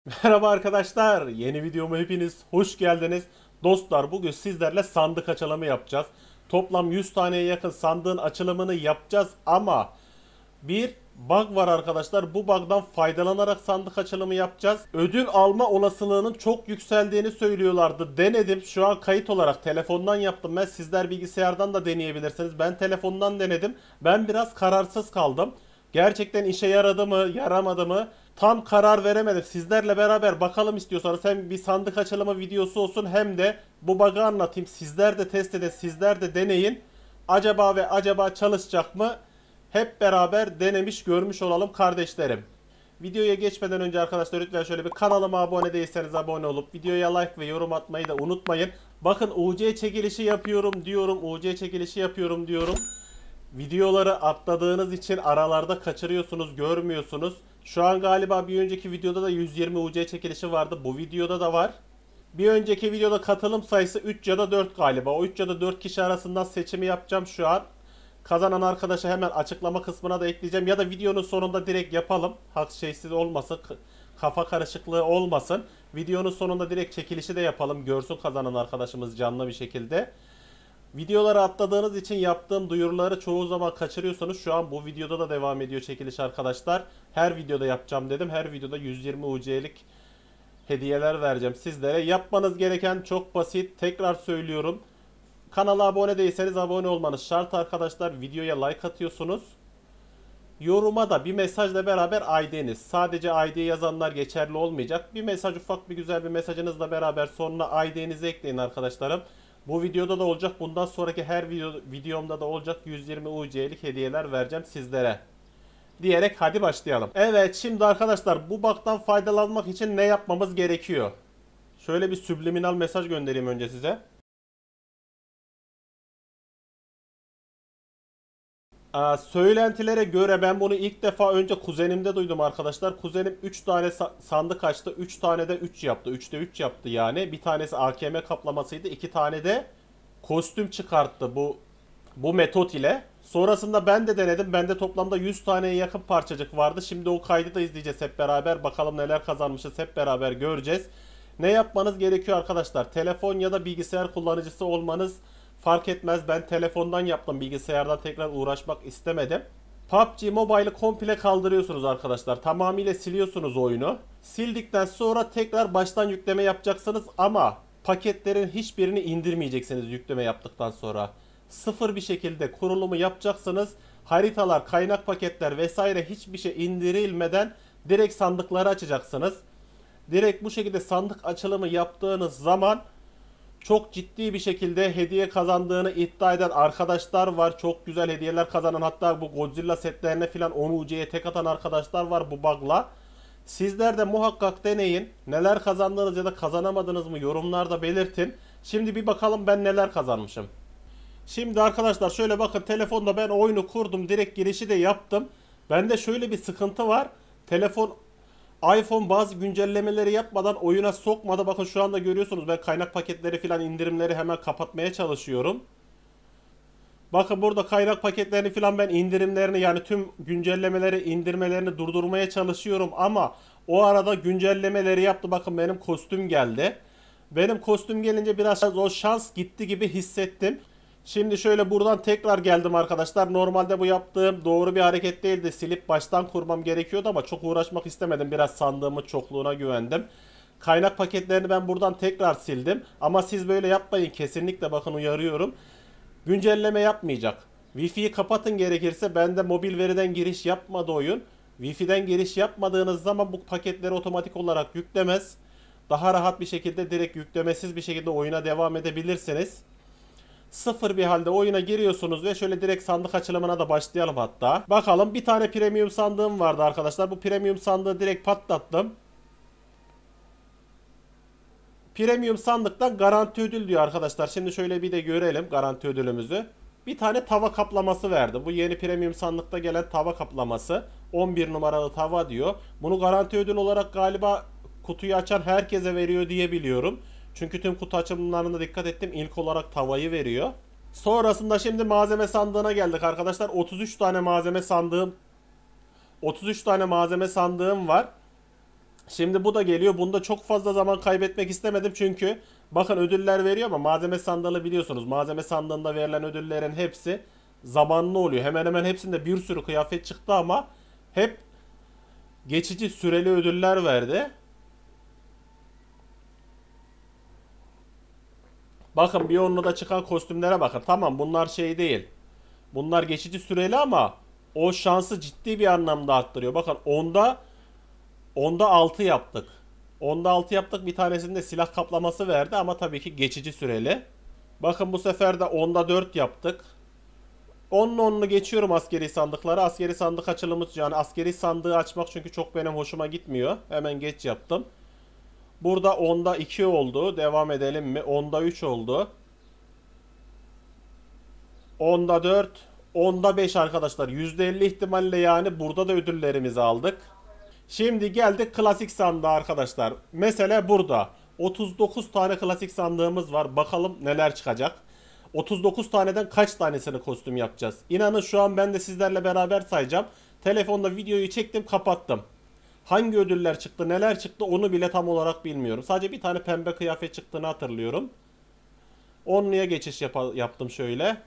Merhaba arkadaşlar. Yeni videoma hepiniz hoş geldiniz. Dostlar bugün sizlerle sandık açılımı yapacağız. Toplam 100 taneye yakın sandığın açılımını yapacağız ama bir bug var arkadaşlar. Bu bug'dan faydalanarak sandık açılımı yapacağız. Ödül alma olasılığının çok yükseldiğini söylüyorlardı. Denedim. Şu an kayıt olarak telefondan yaptım. Sizler bilgisayardan da deneyebilirsiniz. Ben telefondan denedim. Ben biraz kararsız kaldım. Gerçekten işe yaradı mı, yaramadı mı? Tam karar veremedim. Sizlerle beraber bakalım istiyorsanız hem bir sandık açılımı videosu olsun hem de bu bug'ı anlatayım. Sizler de test edin, sizler de deneyin. Acaba çalışacak mı? Hep beraber denemiş görmüş olalım kardeşlerim. Videoya geçmeden önce arkadaşlar lütfen şöyle bir kanalıma abone değilseniz abone olup videoya like ve yorum atmayı da unutmayın. Bakın UC çekilişi yapıyorum diyorum. UC çekilişi yapıyorum diyorum. Videoları atladığınız için aralarda kaçırıyorsunuz, görmüyorsunuz. Şu an galiba bir önceki videoda da 120 UC çekilişi vardı. Bu videoda da var. Bir önceki videoda katılım sayısı 3 ya da 4 galiba. O 3 ya da 4 kişi arasından seçimi yapacağım şu an. Kazanan arkadaşı hemen açıklama kısmına da ekleyeceğim. Ya da videonun sonunda direkt yapalım. Hak şeysiz olmasın. Kafa karışıklığı olmasın. Videonun sonunda direkt çekilişi de yapalım. Görsün kazanan arkadaşımız canlı bir şekilde. Videoları atladığınız için yaptığım duyuruları çoğu zaman kaçırıyorsanız şu an bu videoda da devam ediyor çekiliş arkadaşlar. Her videoda yapacağım dedim. Her videoda 120 UC'lik hediyeler vereceğim sizlere. Yapmanız gereken çok basit. Tekrar söylüyorum. Kanala abone değilseniz abone olmanız şart arkadaşlar. Videoya like atıyorsunuz. Yoruma da bir mesajla beraber ID'niz. Sadece ID yazanlar geçerli olmayacak. Bir mesaj, ufak bir güzel bir mesajınızla beraber sonuna ID'nizi ekleyin arkadaşlarım. Bu videoda da olacak. Bundan sonraki her videomda da olacak 120 UC'lik hediyeler vereceğim sizlere. Diyerek hadi başlayalım. Evet, şimdi arkadaşlar bu bug'dan faydalanmak için ne yapmamız gerekiyor? Şöyle bir subliminal mesaj göndereyim önce size. Söylentilere göre ben bunu ilk defa önce kuzenimde duydum arkadaşlar. Kuzenim 3 tane sandık açtı. 3 tane de 3 yaptı. 3'te 3 yaptı yani. Bir tanesi AKM kaplamasıydı. 2 tane de kostüm çıkarttı bu metot ile. Sonrasında ben de denedim. Bende toplamda 100 taneye yakın parçacık vardı. Şimdi o kaydı da izleyeceğiz hep beraber. Bakalım neler kazanmışız hep beraber göreceğiz. Ne yapmanız gerekiyor arkadaşlar? Telefon ya da bilgisayar kullanıcısı olmanız fark etmez. Ben telefondan yaptım. Bilgisayardan tekrar uğraşmak istemedim. PUBG Mobile'ı komple kaldırıyorsunuz arkadaşlar. Tamamıyla siliyorsunuz oyunu. Sildikten sonra tekrar baştan yükleme yapacaksınız ama paketlerin hiçbirini indirmeyeceksiniz yükleme yaptıktan sonra. Sıfır bir şekilde kurulumu yapacaksınız. Haritalar, kaynak paketler vesaire hiçbir şey indirilmeden direkt sandıkları açacaksınız. Direkt bu şekilde sandık açılımı yaptığınız zaman çok ciddi bir şekilde hediye kazandığını iddia eden arkadaşlar var. Çok güzel hediyeler kazanan, hatta bu Godzilla setlerine filan 10 UC'ye tek atan arkadaşlar var bu bug'la. Sizler de muhakkak deneyin. Neler kazandınız ya da kazanamadınız mı yorumlarda belirtin. Şimdi bir bakalım ben neler kazanmışım. Şimdi arkadaşlar şöyle bakın, telefonda ben oyunu kurdum. Direkt girişi de yaptım. Bende şöyle bir sıkıntı var. Telefon iPhone bazı güncellemeleri yapmadan oyuna sokmadı. Bakın şu anda görüyorsunuz, ben kaynak paketleri filan indirimleri hemen kapatmaya çalışıyorum. Bakın burada kaynak paketlerini filan ben indirimlerini, yani tüm güncellemeleri indirmelerini durdurmaya çalışıyorum ama o arada güncellemeleri yaptı. Bakın benim kostüm geldi. Benim kostüm gelince biraz o şans gitti gibi hissettim. Şimdi şöyle buradan tekrar geldim arkadaşlar. Normalde bu yaptığım doğru bir hareket değildi. Silip baştan kurmam gerekiyordu ama çok uğraşmak istemedim. Biraz sandığımın çokluğuna güvendim. Kaynak paketlerini ben buradan tekrar sildim. Ama siz böyle yapmayın kesinlikle, bakın uyarıyorum. Güncelleme yapmayacak. Wi-Fi'yi kapatın gerekirse. Bende mobil veriden giriş yapmadı oyun. Wi-Fi'den giriş yapmadığınız zaman bu paketleri otomatik olarak yüklemez. Daha rahat bir şekilde direkt yüklemesiz bir şekilde oyuna devam edebilirsiniz. Sıfır bir halde oyuna giriyorsunuz ve şöyle direkt sandık açılımına da başlayalım hatta. Bakalım, bir tane premium sandığım vardı arkadaşlar. Bu premium sandığı direkt patlattım. Premium sandıktan garanti ödül diyor arkadaşlar. Şimdi şöyle bir de görelim garanti ödülümüzü. Bir tane tava kaplaması verdi. Bu yeni premium sandıkta gelen tava kaplaması. 11 numaralı tava diyor. Bunu garanti ödül olarak galiba kutuyu açan herkese veriyor diye biliyorum. Çünkü tüm kutu açımlarına dikkat ettim. İlk olarak tavayı veriyor. Sonrasında şimdi malzeme sandığına geldik arkadaşlar. 33 tane malzeme sandığım var. Şimdi bu da geliyor. Bunda çok fazla zaman kaybetmek istemedim çünkü bakın ödüller veriyor ama malzeme sandığını biliyorsunuz. Malzeme sandığında verilen ödüllerin hepsi zamanlı oluyor. Hemen hemen hepsinde bir sürü kıyafet çıktı ama hep geçici süreli ödüller verdi. Bakın bir onluda çıkan kostümlere bakın. Tamam bunlar şey değil. Bunlar geçici süreli ama o şansı ciddi bir anlamda arttırıyor. Bakın onda 6 yaptık. Onda 6 yaptık. Bir tanesinde silah kaplaması verdi ama tabii ki geçici süreli. Bakın bu sefer de onda 4 yaptık. 10'lu 10'lu geçiyorum askeri sandıkları. Askeri sandık açılımı yani askeri sandığı açmak çünkü çok benim hoşuma gitmiyor. Hemen geç yaptım. Burada onda 2 oldu. Devam edelim mi? Onda 3 oldu. Onda 4, onda 5 arkadaşlar. %50 ihtimalle yani burada da ödüllerimizi aldık. Şimdi geldik klasik sandığa arkadaşlar. Mesela burada 39 tane klasik sandığımız var. Bakalım neler çıkacak. 39 taneden kaç tanesini kostüm yapacağız? İnanın şu an ben de sizlerle beraber sayacağım. Telefonda videoyu çektim kapattım. Hangi ödüller çıktı neler çıktı onu bile tam olarak bilmiyorum. Sadece bir tane pembe kıyafet çıktığını hatırlıyorum. Onluya geçiş yaptım şöyle.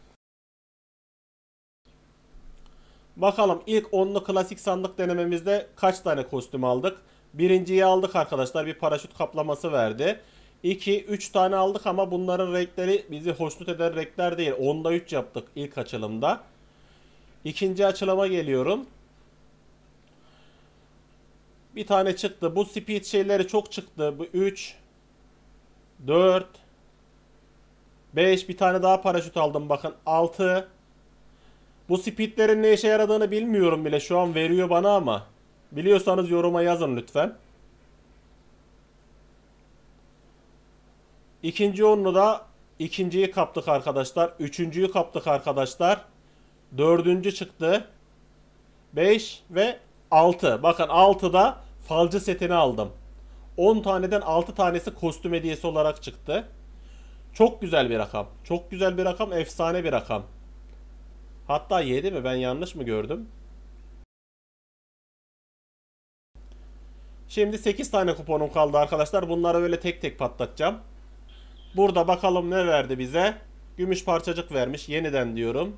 Bakalım ilk onlu klasik sandık denememizde kaç tane kostüm aldık? Birinciyi aldık arkadaşlar. Bir paraşüt kaplaması verdi. 2, 3 tane aldık ama bunların renkleri bizi hoşnut eden renkler değil. Onda 3 yaptık ilk açılımda. İkinci açılıma geliyorum. Bir tane çıktı. Bu speed şeyleri çok çıktı. Bu 3, 4, 5 bir tane daha paraşüt aldım bakın. 6. Bu speedlerin ne işe yaradığını bilmiyorum bile. Şu an veriyor bana ama. Biliyorsanız yoruma yazın lütfen. İkinci onlu da ikinciyi kaptık arkadaşlar. Üçüncüyü kaptık arkadaşlar. Dördüncü çıktı. 5 ve 6. Bakın 6'da falcı setini aldım. 10 taneden 6 tanesi kostüm hediyesi olarak çıktı. Çok güzel bir rakam. Çok güzel bir rakam. Efsane bir rakam. Hatta 7 mi? Ben yanlış mı gördüm? Şimdi 8 tane kuponum kaldı arkadaşlar. Bunları öyle tek tek patlatacağım. Burada bakalım ne verdi bize. Gümüş parçacık vermiş. Yeniden diyorum.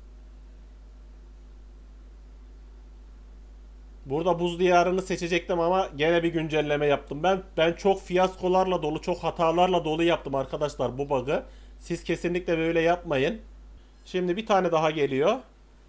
Burada buz diyarını seçecektim ama gene bir güncelleme yaptım. Ben çok fiyaskolarla dolu, çok hatalarla dolu yaptım arkadaşlar bu bug'ı. Siz kesinlikle böyle yapmayın. Şimdi bir tane daha geliyor.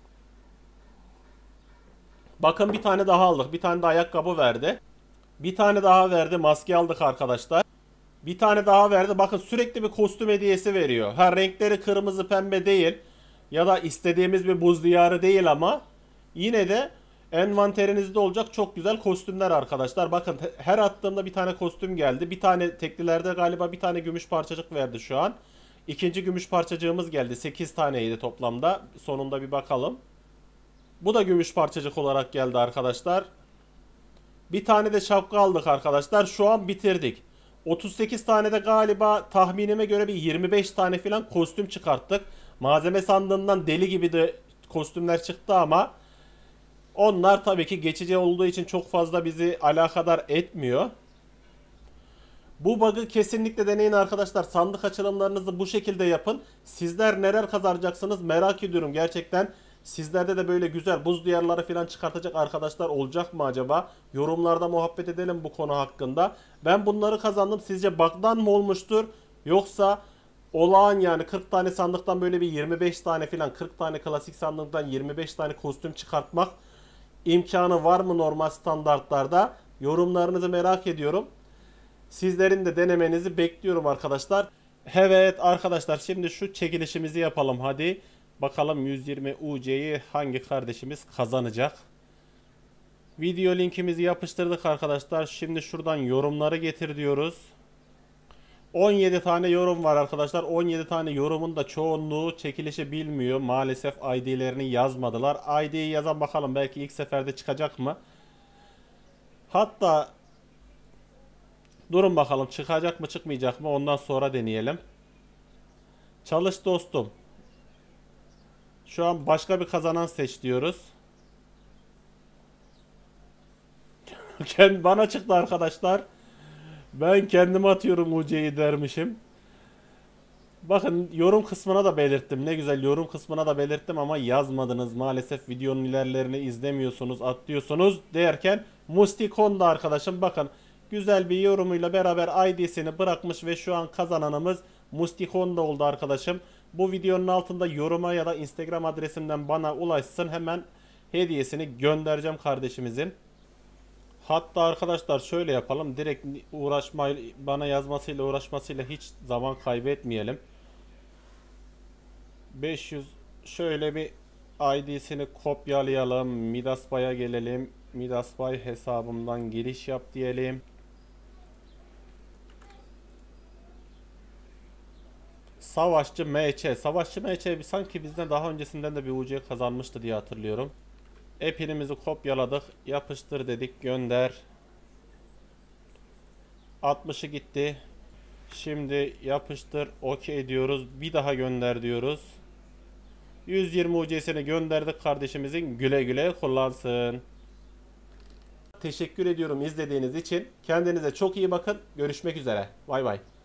Bakın bir tane daha aldık. Bir tane de ayakkabı verdi. Bir tane daha verdi. Maske aldık arkadaşlar. Bir tane daha verdi. Bakın sürekli bir kostüm hediyesi veriyor. Ha renkleri kırmızı pembe değil. Ya da istediğimiz bir buz diyarı değil ama yine de envanterinizde olacak çok güzel kostümler arkadaşlar. Bakın her attığımda bir tane kostüm geldi. Bir tane teklilerde galiba bir tane gümüş parçacık verdi şu an. İkinci gümüş parçacığımız geldi. 8 taneydi toplamda. Sonunda bir bakalım. Bu da gümüş parçacık olarak geldi arkadaşlar. Bir tane de şapka aldık arkadaşlar. Şu an bitirdik. 38 tane de galiba tahminime göre bir 25 tane falan kostüm çıkarttık. Malzeme sandığından deli gibi de kostümler çıktı ama onlar tabii ki geçici olduğu için çok fazla bizi alakadar etmiyor. Bu bug'ı kesinlikle deneyin arkadaşlar. Sandık açılımlarınızı bu şekilde yapın. Sizler neler kazanacaksınız merak ediyorum gerçekten. Sizlerde de böyle güzel buz diyarları falan çıkartacak arkadaşlar olacak mı acaba? Yorumlarda muhabbet edelim bu konu hakkında. Ben bunları kazandım. Sizce bug'dan mı olmuştur? Yoksa olağan yani 40 tane sandıktan böyle bir 25 tane falan 40 tane klasik sandıktan 25 tane kostüm çıkartmak imkanı var mı normal standartlarda? Yorumlarınızı merak ediyorum. Sizlerin de denemenizi bekliyorum arkadaşlar. Evet arkadaşlar şimdi şu çekilişimizi yapalım hadi. Bakalım 120 UC'yi hangi kardeşimiz kazanacak. Video linkimizi yapıştırdık arkadaşlar. Şimdi şuradan yorumları getir diyoruz. 17 tane yorum var arkadaşlar. 17 tane yorumun da çoğunluğu çekilişi bilmiyor. Maalesef ID'lerini yazmadılar. ID'yi yazan bakalım belki ilk seferde çıkacak mı? Hatta durun bakalım çıkacak mı çıkmayacak mı ondan sonra deneyelim. Çalış dostum. Şu an başka bir kazanan seç diyoruz. Bana çıktı arkadaşlar. Ben kendim atıyorum UC'yi dermişim. Bakın yorum kısmına da belirttim. Ne güzel yorum kısmına da belirttim ama yazmadınız. Maalesef videonun ilerlerini izlemiyorsunuz, atlıyorsunuz derken Mustikon da arkadaşım bakın güzel bir yorumuyla beraber ID'sini bırakmış ve şu an kazananımız Mustikon da oldu arkadaşım. Bu videonun altında yoruma ya da Instagram adresimden bana ulaşsın. Hemen hediyesini göndereceğim kardeşimizin. Hatta arkadaşlar şöyle yapalım. Direkt bana yazmasıyla uğraşmasıyla hiç zaman kaybetmeyelim. 500 şöyle bir ID'sini kopyalayalım. Midasbay'a gelelim. Midasbay hesabımdan giriş yap diyelim. Savaşçı MÇ. Savaşçı MÇ sanki bizden daha öncesinden de bir UC kazanmıştı diye hatırlıyorum. Epinimizi kopyaladık. Yapıştır dedik. Gönder. 60'ı gitti. Şimdi yapıştır. OK diyoruz. Bir daha gönder diyoruz. 120 UC'sini gönderdik kardeşimizin. Güle güle kullansın. Teşekkür ediyorum izlediğiniz için. Kendinize çok iyi bakın. Görüşmek üzere. Bay bay.